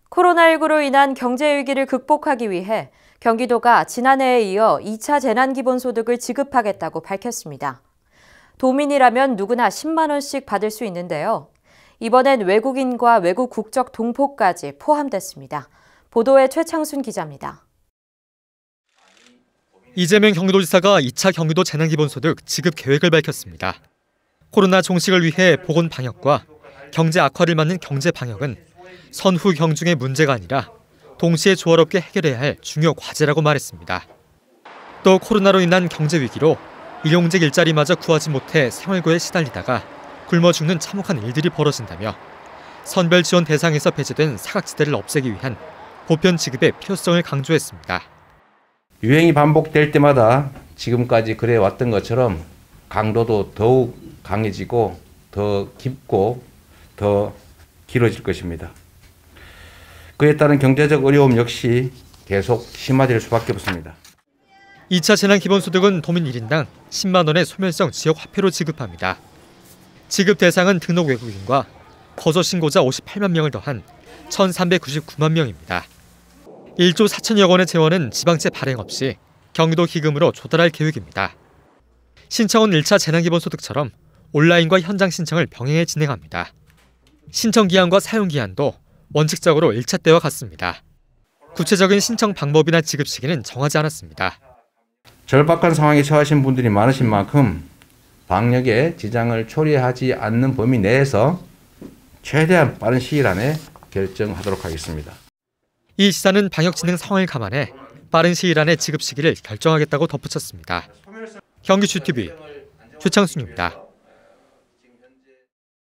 코로나19로 인한 경제 위기를 극복하기 위해 경기도가 지난해에 이어 2차 재난기본소득을 지급하겠다고 밝혔습니다. 도민이라면 누구나 10만 원씩 받을 수 있는데요. 이번엔 외국인과 외국 국적 동포까지 포함됐습니다. 보도에 최창순 기자입니다. 이재명 경기도지사가 2차 경기도 재난기본소득 지급 계획을 밝혔습니다. 코로나 종식을 위해 보건 방역과 경제 악화를 막는 경제 방역은 선후 경중의 문제가 아니라 동시에 조화롭게 해결해야 할 중요 과제라고 말했습니다. 또 코로나로 인한 경제 위기로 일용직 일자리마저 구하지 못해 생활고에 시달리다가 굶어 죽는 참혹한 일들이 벌어진다며 선별 지원 대상에서 배제된 사각지대를 없애기 위한 보편 지급의 필요성을 강조했습니다. 유행이 반복될 때마다 지금까지 그래왔던 것처럼 강도도 더욱 강해지고 더 깊고 더 길어질 것입니다. 그에 따른 경제적 어려움 역시 계속 심화될 수밖에 없습니다. 2차 재난기본소득은 도민 1인당 10만 원의 소멸성 지역 화폐로 지급합니다. 지급 대상은 등록 외국인과 거소 신고자 58만 명을 더한 1,399만 명입니다. 1조 4천여 원의 재원은 지방채 발행 없이 경기도 기금으로 조달할 계획입니다. 신청은 1차 재난기본소득처럼 온라인과 현장 신청을 병행해 진행합니다. 신청 기한과 사용 기한도 원칙적으로 1차 때와 같습니다. 구체적인 신청 방법이나 지급 시기는 정하지 않았습니다. 절박한 상황에 처하신 분들이 많으신 만큼 방역에 지장을 초래하지 않는 범위 내에서 최대한 빠른 시일 안에 결정하도록 하겠습니다. 이 지사는 방역 진행 상황을 감안해 빠른 시일 안에 지급 시기를 결정하겠다고 덧붙였습니다. 경기주TV 최창순입니다.